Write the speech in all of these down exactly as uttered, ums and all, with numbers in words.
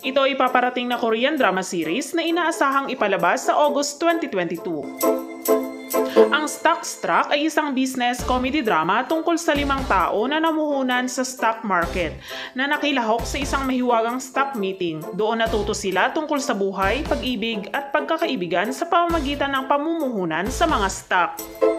Ito ay paparating na Korean drama series na inaasahang ipalabas sa August twenty twenty-two. Ang Stockstruck ay isang business comedy drama tungkol sa limang tao na namuhunan sa stock market na nakilahok sa isang mahiwagang stock meeting. Doon natuto sila tungkol sa buhay, pag-ibig at pagkakaibigan sa pamamagitan ng pamumuhunan sa mga stock.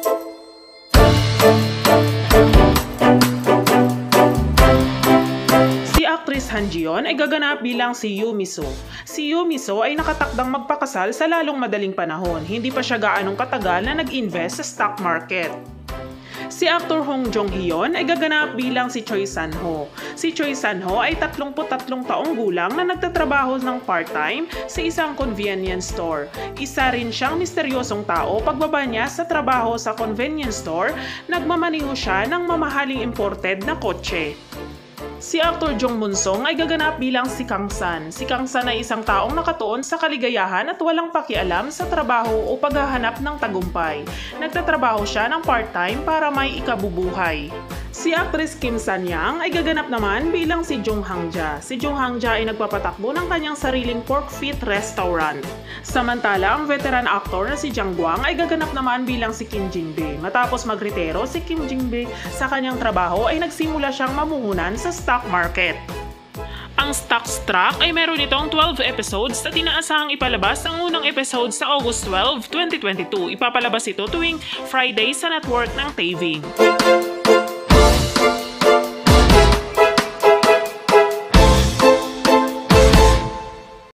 Actress Han Ji-yeon ay gaganap bilang si Yoo Mi-soo. Si Yoo Mi-soo ay nakatakdang magpakasal sa lalong madaling panahon. Hindi pa siya gaanong katagal na nag-invest sa stock market. Si actor Hong Jong-hyun ay gaganap bilang si Choi San-ho. Si Choi San-ho ay tatlumpu't tatlong taong gulang na nagtatrabaho ng part-time sa isang convenience store. Isa rin siyang misteryosong tao. Pagbaba niya sa trabaho sa convenience store, nagmamaniho siya ng mamahaling imported na kotse. Si actor Jong Mun-sung ay gaganap bilang si Kang San. Si Kang San ay isang taong nakatuon sa kaligayahan at walang pakialam sa trabaho o paghahanap ng tagumpay. Nagtatrabaho siya ng part-time para may ikabubuhay. Si actress Kim San-young ay gaganap naman bilang si Jung Hang-ja. Si Jung Hang-ja ay nagpapatakbo ng kanyang sariling pork feet restaurant. Samantala, ang veteran actor na si Jang Gwang ay gaganap naman bilang si Kim Jin-bae. Matapos magretiro si Kim Jin-bae sa kanyang trabaho ay nagsimula siyang mamuhunan sa stock market. Ang Stockstruck ay meron itong twelve episodes at inaasahang ipalabas ang unang episode sa August twelfth, twenty twenty-two. Ipapalabas ito tuwing Friday sa network ng T V.